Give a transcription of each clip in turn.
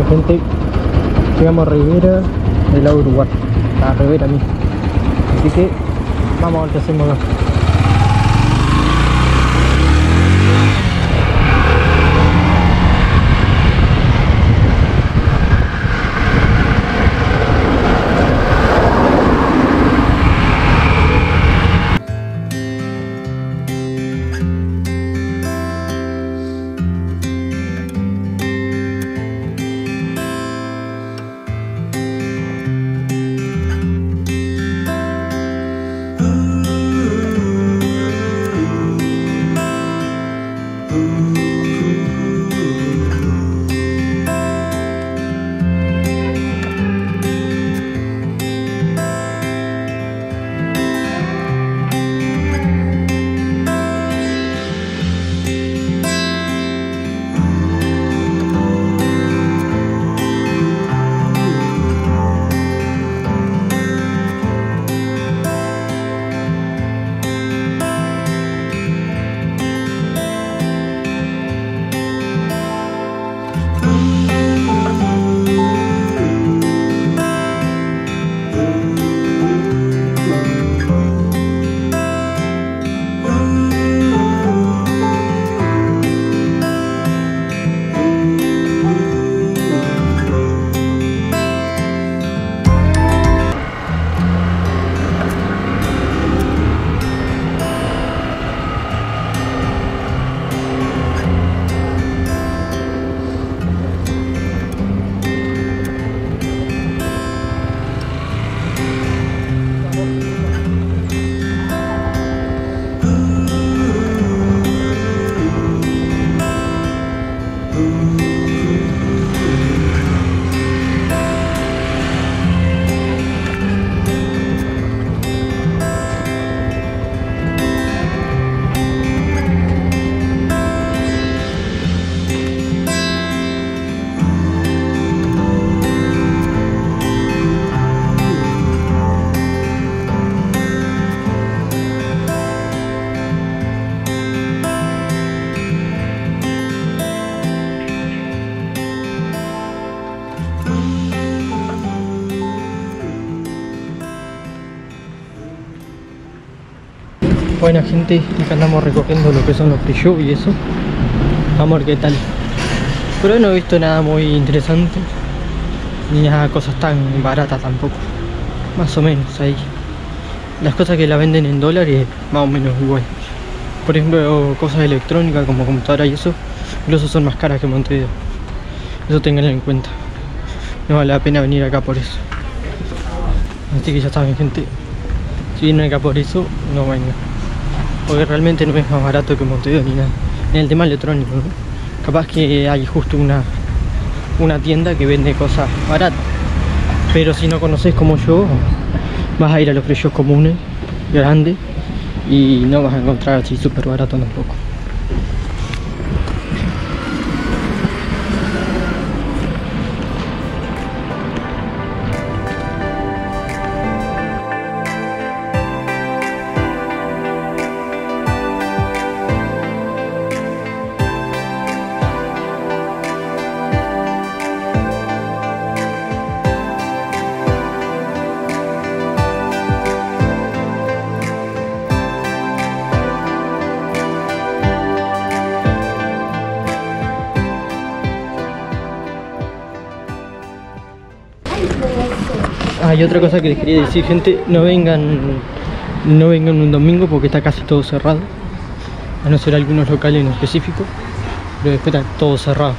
Bueno gente, llegamos a Rivera del lago Uruguay, a Rivera mismo. Así que vamos a ver qué hacemos acá. Buena gente, acá andamos recorriendo lo que son los free shop y eso. Vamos a ver qué tal. Pero no he visto nada muy interesante, ni nada, cosas tan baratas tampoco. Más o menos ahí. Las cosas que la venden en dólares, más o menos igual. Por ejemplo, cosas electrónicas como computadora y eso, incluso son más caras que Montevideo. Eso tenganlo en cuenta. No vale la pena venir acá por eso. Así que ya saben gente, si vienen acá por eso, no vengan. Porque realmente no es más barato que Montevideo ni nada. En el tema electrónico, ¿no? Capaz que hay justo una tienda que vende cosas baratas. Pero si no conoces como yo, vas a ir a los precios comunes, grandes, y no vas a encontrar así súper barato tampoco. Y otra cosa que les quería decir gente, no vengan un domingo porque está casi todo cerrado, a no ser algunos locales en específico, pero después está todo cerrado.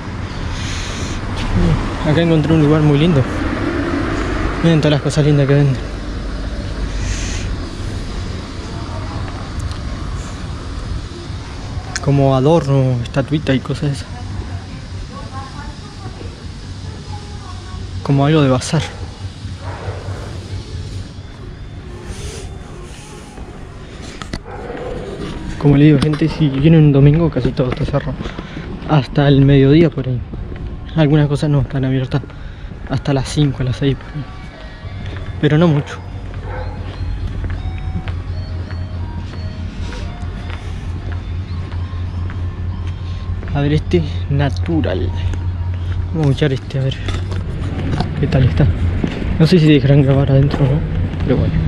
Acá encontré un lugar muy lindo, miren todas las cosas lindas que venden. Como adorno, estatuita y cosas esas, como algo de bazar. Como le digo gente, si vienen un domingo casi todo está cerrado. Hasta el mediodía por ahí. Algunas cosas no están abiertas hasta las 5, a las 6 por ahí. Pero no mucho. A ver este, natural. Vamos a echar este, a ver qué tal está. No sé si dejarán grabar adentro o no, pero bueno.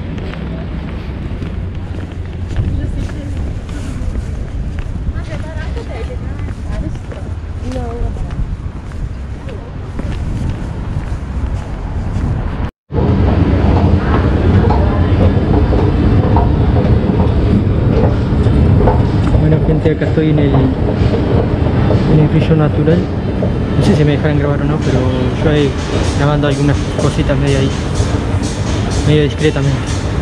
Bueno gente, acá estoy en el free shop natural. No sé si me dejarán grabar o no, pero yo ahí grabando algunas cositas medio ahí, medio discretamente.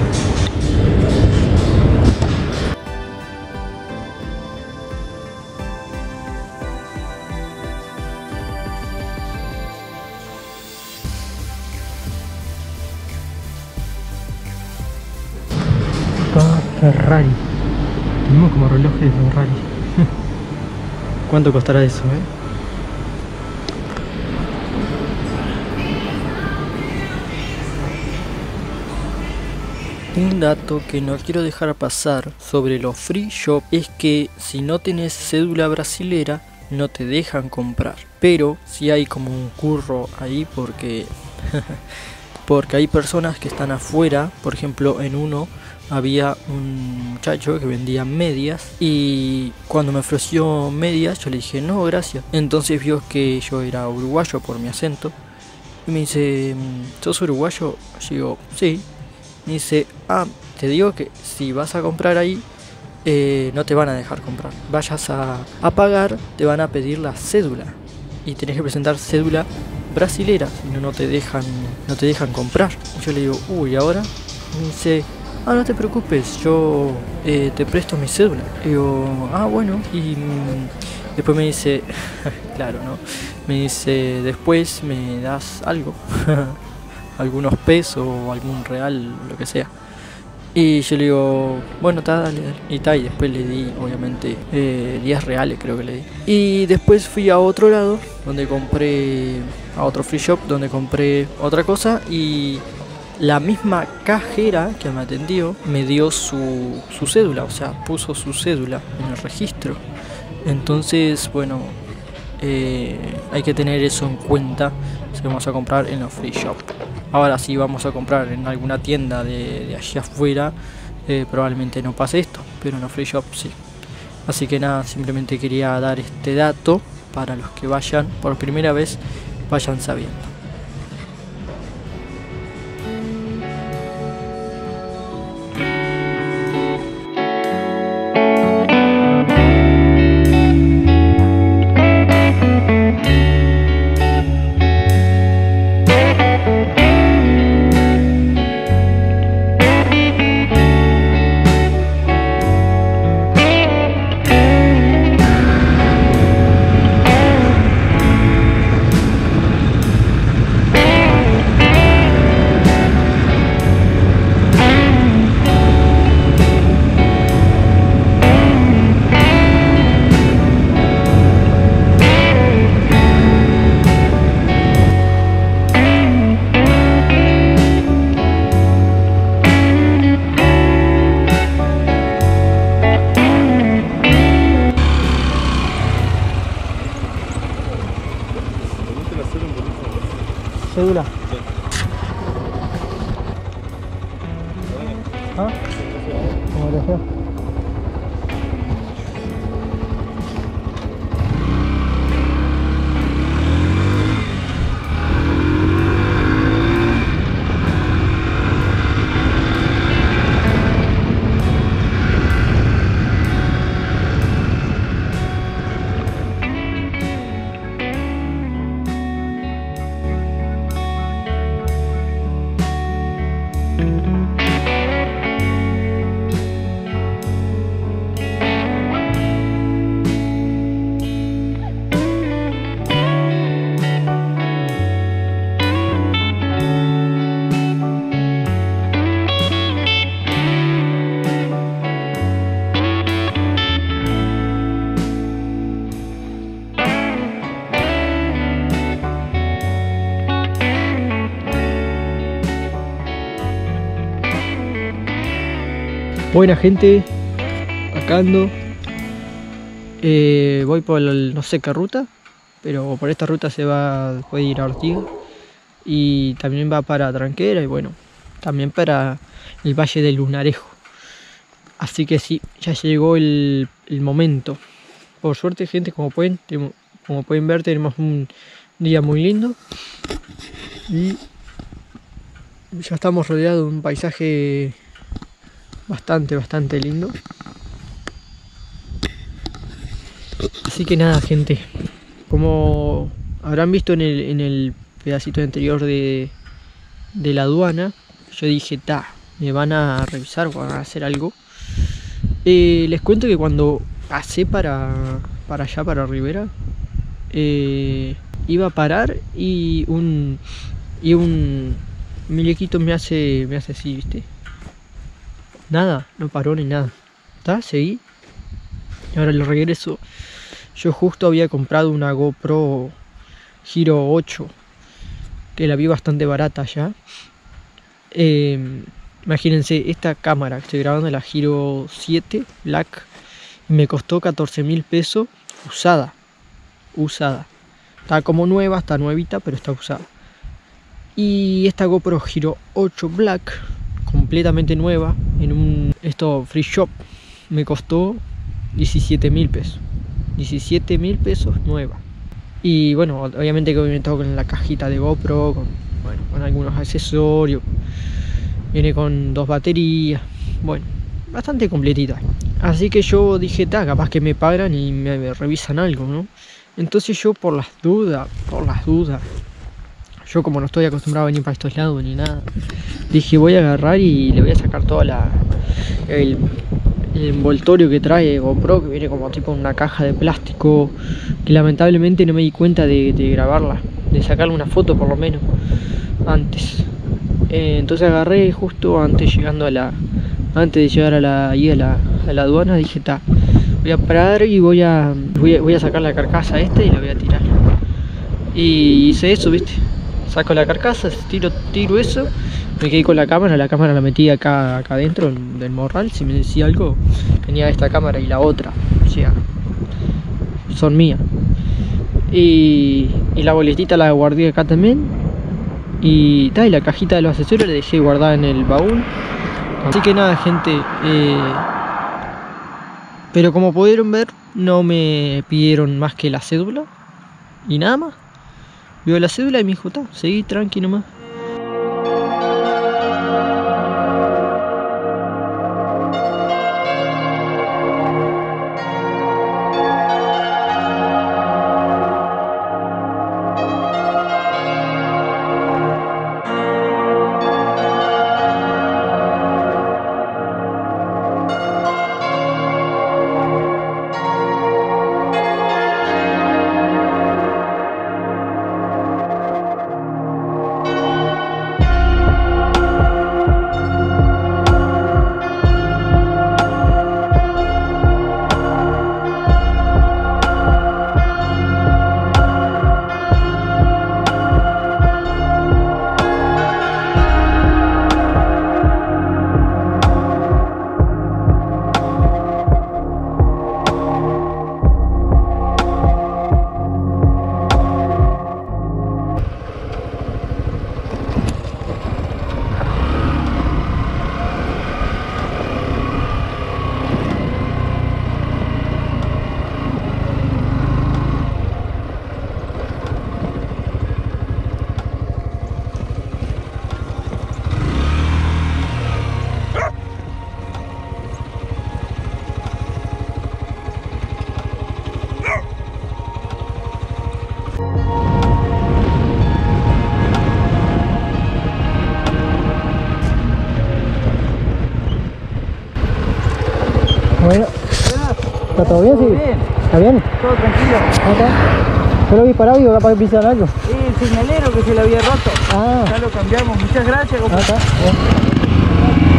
Ferrari. Tenemos como relojes de Ferrari. ¿Cuánto costará eso, Un dato que no quiero dejar pasar sobre los free shop es que si no tenés cédula brasilera no te dejan comprar. Pero si hay como un curro ahí porque porque hay personas que están afuera. Por ejemplo, en uno había un muchacho que vendía medias y cuando me ofreció medias yo le dije no gracias. Entonces vio que yo era uruguayo por mi acento y me dice, ¿sos uruguayo? Yo digo, sí. Me dice, te digo que si vas a comprar ahí no te van a dejar comprar. Vayas a pagar, te van a pedir la cédula y tenés que presentar cédula brasilera, si no, no te dejan comprar. Yo le digo, uy, ¿ahora? Me dice, no te preocupes, yo te presto mi cédula. Y digo, bueno. Y después me dice, claro, ¿no? Me dice, después me das algo, algunos pesos o algún real, lo que sea. Y yo le digo, bueno, dale. Y después le di, obviamente, 10 reales creo que le di. Y después fui a otro lado, donde compré, a otro free shop, donde compré otra cosa. Y la misma cajera que me atendió me dio su cédula, o sea, puso su cédula en el registro. Entonces, bueno, hay que tener eso en cuenta si vamos a comprar en los free shop. Ahora si vamos a comprar en alguna tienda de allá afuera, probablemente no pase esto, pero en los free shop sí. Así que nada, simplemente quería dar este dato para los que vayan por primera vez, vayan sabiendo. Cédula. Sí. ¿Cómo le fue? Buena gente, acá ando. Voy por el, no sé qué ruta, pero por esta ruta puede ir a Ortigas y también va para Tranquera y bueno, también para el Valle del Lunarejo. Así que sí, ya llegó el momento. Por suerte, gente, como pueden ver, tenemos un día muy lindo y ya estamos rodeados de un paisaje bastante lindo. Así que nada, gente, como habrán visto en el pedacito anterior de la aduana, yo dije, me van a revisar o van a hacer algo. Les cuento que cuando pasé para allá, para Rivera, iba a parar y un muñequito me hace así, ¿viste? Nada, no paró ni nada. Seguí. Y ahora le regreso. Yo justo había comprado una GoPro Hero 8, que la vi bastante barata ya. Imagínense, esta cámara que estoy grabando, la Hero 7 Black, me costó 14.000 pesos usada. Está como nueva, está nuevita, pero está usada. Y esta GoPro Hero 8 Black, completamente nueva, en un free shop, me costó 17.000 pesos. 17.000 pesos nueva. Y bueno, obviamente que viene todo con la cajita de GoPro, con algunos accesorios. Viene con 2 baterías. Bueno, bastante completita. Así que yo dije, capaz que me pagan y me revisan algo, ¿no? Entonces yo por las dudas, yo como no estoy acostumbrado a venir para estos lados ni nada, dije voy a agarrar y le voy a sacar toda el envoltorio que trae GoPro, que viene como tipo una caja de plástico, que lamentablemente no me di cuenta de grabarla, de sacarle una foto por lo menos antes. Entonces agarré justo antes de llegar a la aduana, dije voy a parar y voy a sacar la carcasa y la voy a tirar. Y hice eso, viste, saco la carcasa, tiro eso, me quedé con la cámara la metí acá adentro del morral. Si me decía algo, tenía esta cámara y la otra, o sea, son mías. Y la boletita la guardé acá también. Y la cajita de los accesorios la dejé guardada en el baúl. Así que nada, gente, pero como pudieron ver, no me pidieron más que la cédula y nada más. Vio la cédula y me dijo, seguí tranqui nomás. Bueno, ¿está todo bien? Sí. Bien. ¿Está bien? Todo tranquilo. ¿Acá? ¿Yo lo habéis parado y capaz que pisan algo? El señalero que se le había roto. Ah. Ya lo cambiamos. Muchas gracias, compadre. Acá. Bien.